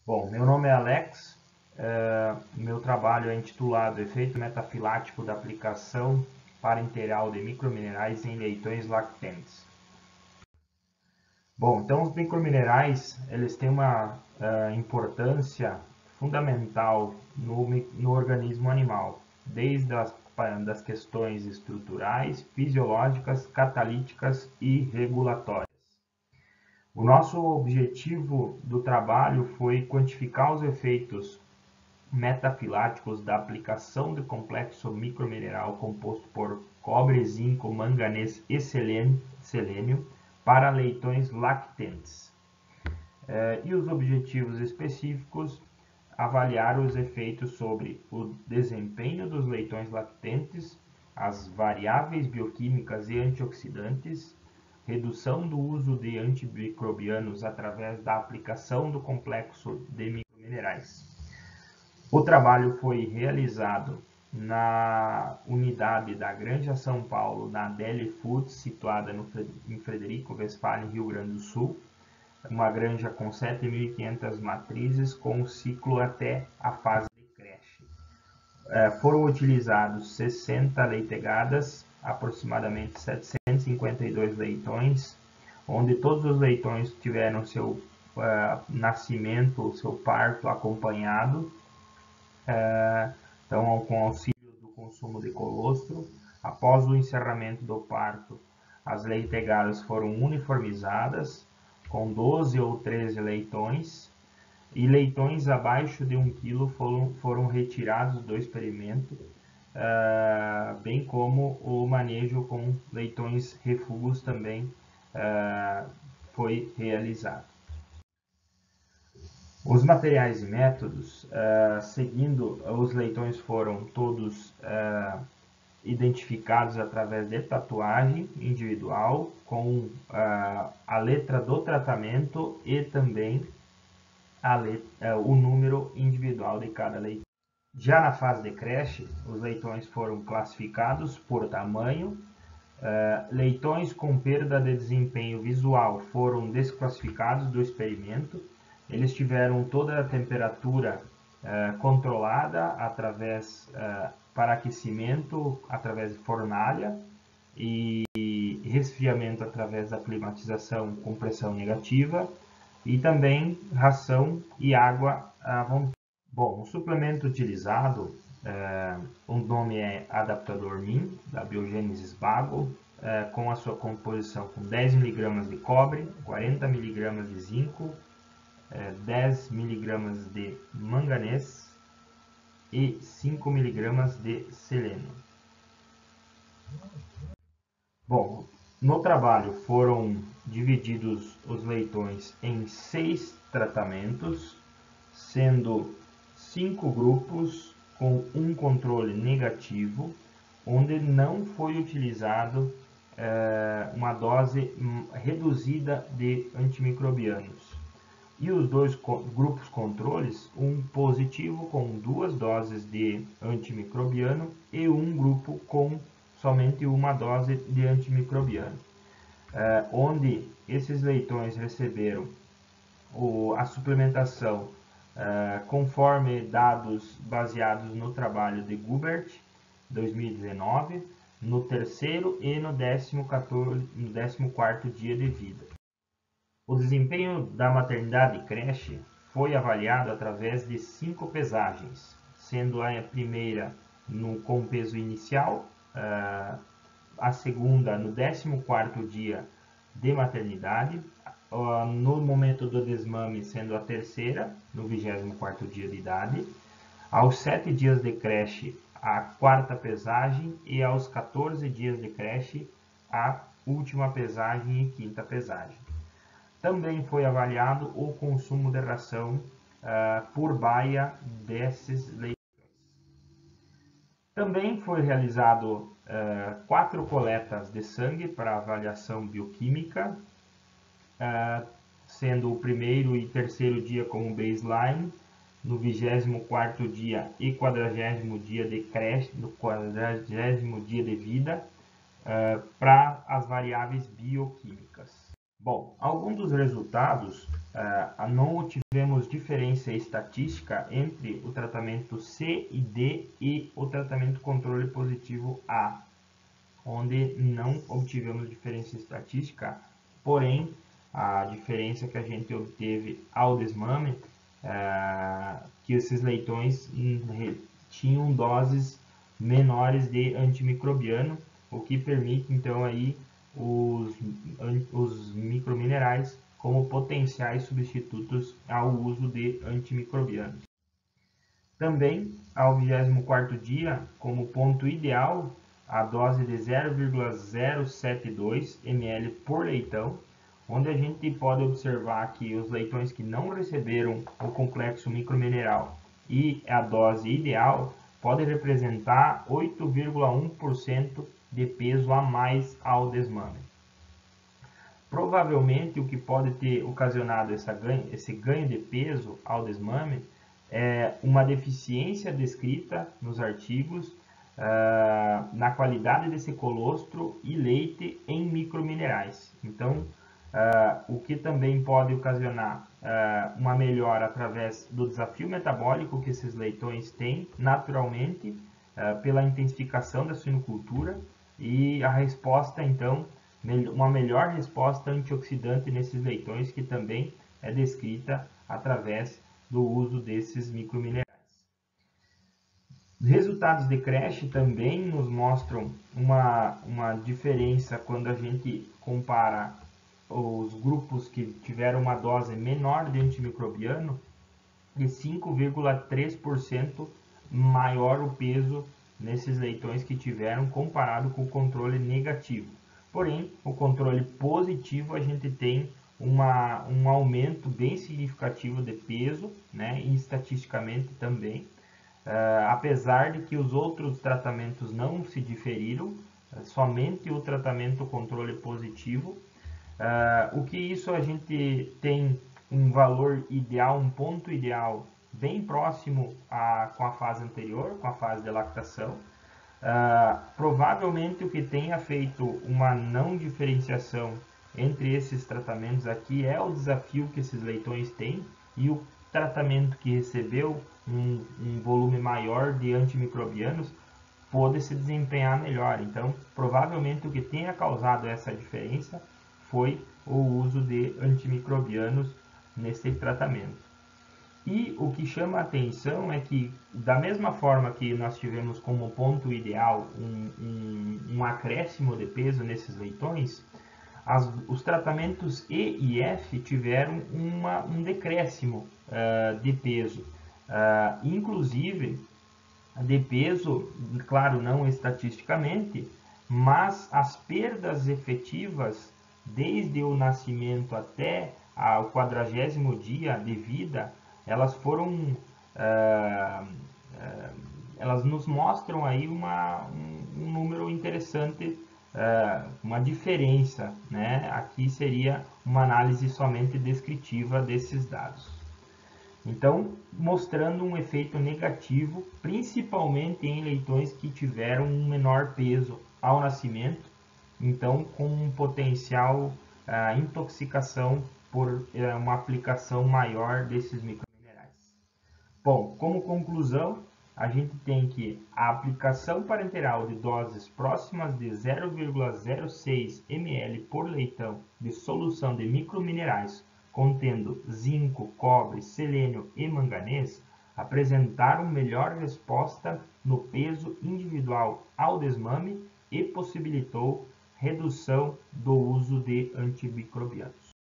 Bom, meu nome é Alex, meu trabalho é intitulado Efeito Metafilático da Aplicação Parenteral de Microminerais em Leitões Lactentes. Bom, então os microminerais eles têm uma importância fundamental no organismo animal, desde das questões estruturais, fisiológicas, catalíticas e regulatórias. O nosso objetivo do trabalho foi quantificar os efeitos metafiláticos da aplicação do complexo micromineral composto por cobre, zinco, manganês e selênio para leitões lactentes. E os objetivos específicos: avaliar os efeitos sobre o desempenho dos leitões lactentes, as variáveis bioquímicas e antioxidantes, redução do uso de antimicrobianos através da aplicação do complexo de microminerais. O trabalho foi realizado na unidade da Granja São Paulo, na Deli Foods, situada em Frederico Westphalen, Rio Grande do Sul, uma granja com 7.500 matrizes, com ciclo até a fase de creche. Foram utilizados 60 leitegadas, aproximadamente 752 leitões, onde todos os leitões tiveram seu nascimento, seu parto acompanhado, então com auxílio do consumo de colostro. Após o encerramento do parto, as leitegadas foram uniformizadas, com 12 ou 13 leitões, e leitões abaixo de 1 kg foram retirados do experimento, bem como o manejo com leitões refugos também foi realizado. Os materiais e métodos, seguindo, os leitões foram todos identificados através de tatuagem individual, com a letra do tratamento e também o número individual de cada leitão. Já na fase de creche, os leitões foram classificados por tamanho. Leitões com perda de desempenho visual foram desclassificados do experimento. Eles tiveram toda a temperatura controlada através para aquecimento através de fornalha e resfriamento através da climatização com pressão negativa, e também ração e água à vontade. Bom, o suplemento utilizado, o nome é Adaptador Min, da Biogenesis Bago, com a sua composição com 10 mg de cobre, 40 mg de zinco, 10 mg de manganês e 5 mg de selênio. Bom, no trabalho foram divididos os leitões em 6 tratamentos, sendo 5 grupos com um controle negativo, onde não foi utilizado uma dose reduzida de antimicrobianos. E os dois grupos controles, um positivo com 2 doses de antimicrobiano e um grupo com somente uma dose de antimicrobiano, onde esses leitões receberam a suplementação conforme dados baseados no trabalho de Gubert, 2019, no terceiro e no 14º dia de vida. O desempenho da maternidade e creche foi avaliado através de 5 pesagens, sendo a primeira com peso inicial, a segunda no 14º dia de maternidade, no momento do desmame sendo a terceira, no 24º dia de idade, aos 7 dias de creche a 4ª pesagem e aos 14 dias de creche a última pesagem e 5ª pesagem. Também foi avaliado o consumo de ração por baia desses leitões. Também foi realizado 4 coletas de sangue para avaliação bioquímica, sendo o primeiro e terceiro dia como baseline, no 24º dia e 40º dia de creche, no 40º dia de vida, para as variáveis bioquímicas. Bom, alguns dos resultados não tivemos diferença estatística entre o tratamento C e D e o tratamento controle positivo A, onde não obtivemos diferença estatística, porém a diferença que a gente obteve ao desmame, que esses leitões tinham doses menores de antimicrobiano, o que permite então aí os microminerais como potenciais substitutos ao uso de antimicrobianos. Também, ao 24º dia, como ponto ideal, a dose de 0,072 ml por leitão, onde a gente pode observar que os leitões que não receberam o complexo micromineral e a dose ideal pode representar 8,1% de peso a mais ao desmame. Provavelmente o que pode ter ocasionado esse ganho de peso ao desmame é uma deficiência descrita nos artigos na qualidade desse colostro e leite em microminerais. Então, o que também pode ocasionar uma melhora através do desafio metabólico que esses leitões têm naturalmente pela intensificação da suinocultura e a resposta, então, uma melhor resposta antioxidante nesses leitões, que também é descrita através do uso desses microminerais. Resultados de creche também nos mostram uma diferença quando a gente compara os grupos que tiveram uma dose menor de antimicrobiano, de 5,3% maior o peso nesses leitões que tiveram comparado com o controle negativo. Porém, o controle positivo a gente tem um aumento bem significativo de peso, né, e estatisticamente também, apesar de que os outros tratamentos não se diferiram, somente o tratamento controle positivo. O que isso a gente tem um valor ideal, um ponto ideal bem próximo com a fase anterior, com a fase de lactação. Provavelmente o que tenha feito uma não diferenciação entre esses tratamentos aqui é o desafio que esses leitões têm e o tratamento que recebeu um volume maior de antimicrobianos pôde se desempenhar melhor. Então, provavelmente o que tenha causado essa diferença foi o uso de antimicrobianos nesse tratamento. E o que chama a atenção é que, da mesma forma que nós tivemos como ponto ideal um acréscimo de peso nesses leitões, os tratamentos E e F tiveram um decréscimo de peso, inclusive de peso, claro, não estatisticamente, mas as perdas efetivas desde o nascimento até o 40º dia de vida, elas foram, elas nos mostram aí um número interessante, uma diferença, né? Aqui seria uma análise somente descritiva desses dados. Então, mostrando um efeito negativo, principalmente em leitões que tiveram um menor peso ao nascimento, então com um potencial intoxicação por uma aplicação maior desses microminerais. Bom, como conclusão, a gente tem que a aplicação parenteral de doses próximas de 0,06 ml por leitão de solução de microminerais contendo zinco, cobre, selênio e manganês apresentaram melhor resposta no peso individual ao desmame e possibilitou redução do uso de antimicrobianos.